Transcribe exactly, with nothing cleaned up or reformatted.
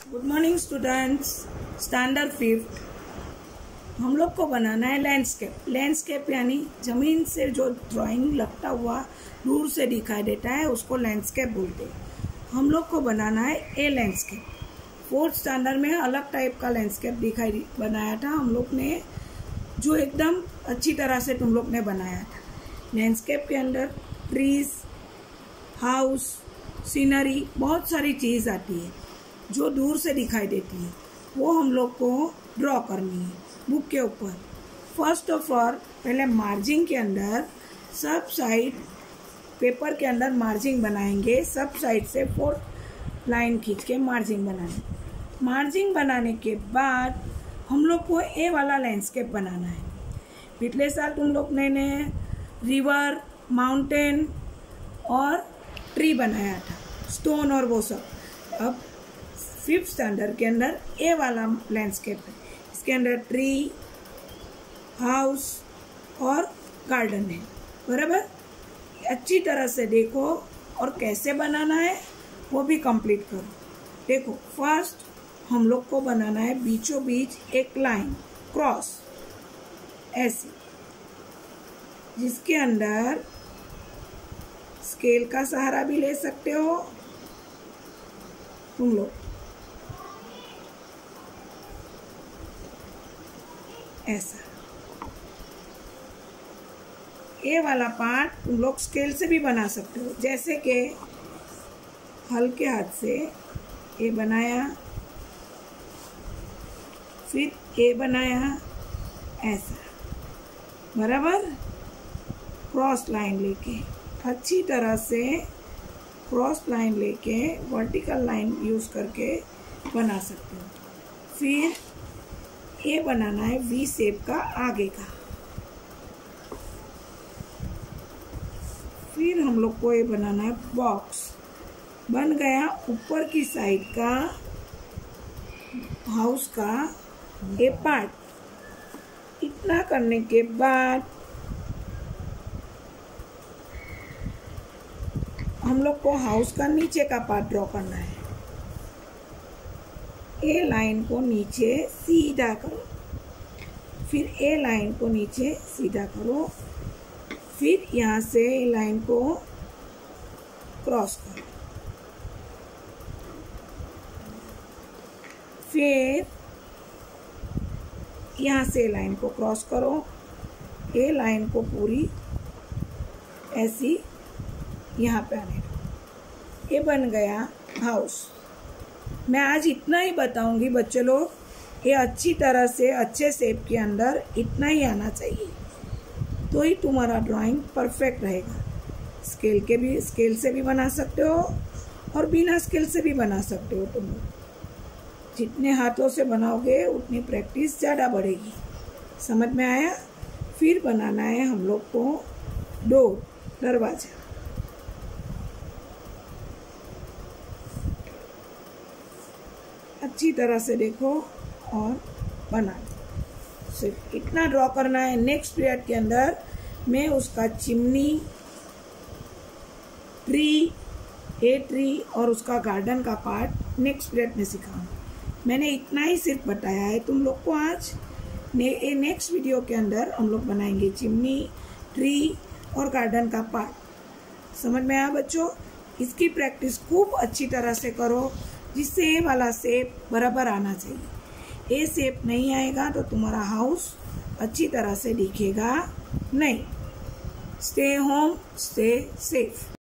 Good morning students. Standard fifth हम लोग को बनाना है लैंडस्केप। लैंडस्केप यानी जमीन से जो ड्राइंग लगता हुआ दूर से दिखाई देता है उसको लैंडस्केप बोलते हैं। हम लोग को बनाना है ए लैंडस्केप। फोर्थ स्टैंडर्ड में अलग टाइप का लैंडस्केप दिखाई बनाया था हम लोग ने, जो एकदम अच्छी तरह से तुम लोग ने बनाया था। लैंडस्केप के अंदर ट्रीज, हाउस, सीनरी, बहुत सारी चीज़ आती है जो दूर से दिखाई देती है, वो हम लोग को ड्रॉ करनी है बुक के ऊपर। फर्स्ट ऑफ ऑल पहले मार्जिन के अंदर सब साइड पेपर के अंदर मार्जिन बनाएंगे। सब साइड से फोर्थ लाइन खींच के मार्जिन बनाना। मार्जिन बनाने के बाद हम लोग को ए वाला लैंडस्केप बनाना है। पिछले साल तुम लोग ने, ने रिवर, माउंटेन और ट्री बनाया था, स्टोन और वो सब। अब फिफ्थ स्टैंडर्ड के अंदर ए वाला लैंडस्केप है। इसके अंदर ट्री, हाउस और गार्डन है, बराबर। अच्छी तरह से देखो और कैसे बनाना है वो भी कंप्लीट करो। देखो, फर्स्ट हम लोग को बनाना है बीचों बीच एक लाइन क्रॉस ऐसी, जिसके अंदर स्केल का सहारा भी ले सकते हो तुम लोग, ऐसा। ये वाला पार्ट तुम लोग स्केल से भी बना सकते हो, जैसे कि हल्के हाथ से ये बनाया, फिर ये बनाया, ऐसा, बराबर। क्रॉस लाइन लेके अच्छी तरह से क्रॉस लाइन लेके वर्टिकल लाइन यूज करके बना सकते हो। फिर ये बनाना है वी शेप का आगे का। फिर हम लोग को ये बनाना है बॉक्स। बन गया ऊपर की साइड का हाउस का ये पार्ट। इतना करने के बाद हम लोग को हाउस का नीचे का पार्ट ड्रॉ करना है। ए लाइन को नीचे सीधा करो, फिर ए लाइन को नीचे सीधा करो, फिर यहाँ से ए लाइन को क्रॉस करो, फिर यहाँ से लाइन को क्रॉस करो, ए लाइन को पूरी ऐसी यहाँ पे आने दो। ये बन गया हाउस। मैं आज इतना ही बताऊंगी बच्चे लोग, ये अच्छी तरह से अच्छे शेप के अंदर इतना ही आना चाहिए, तो ही तुम्हारा ड्राइंग परफेक्ट रहेगा। स्केल के भी स्केल से भी बना सकते हो और बिना स्केल से भी बना सकते हो। तुम जितने हाथों से बनाओगे उतनी प्रैक्टिस ज़्यादा बढ़ेगी। समझ में आया? फिर बनाना है हम लोग को डोर, दरवाजा। अच्छी तरह से देखो और बना दो। सिर्फ इतना ड्रॉ करना है। नेक्स्ट पीरियड के अंदर मैं उसका चिमनी, ट्री, ए ट्री और उसका गार्डन का पार्ट नेक्स्ट पीरियड में सिखाऊंगा। मैंने इतना ही सिर्फ बताया है तुम लोग को आज। ने, नेक्स्ट वीडियो के अंदर हम लोग बनाएंगे चिमनी, ट्री और गार्डन का पार्ट। समझ में आया बच्चों? इसकी प्रैक्टिस खूब अच्छी तरह से करो, जिससे ये वाला शेप बराबर आना चाहिए। ये शेप नहीं आएगा तो तुम्हारा हाउस अच्छी तरह से दिखेगा नहीं। Stay home, stay safe.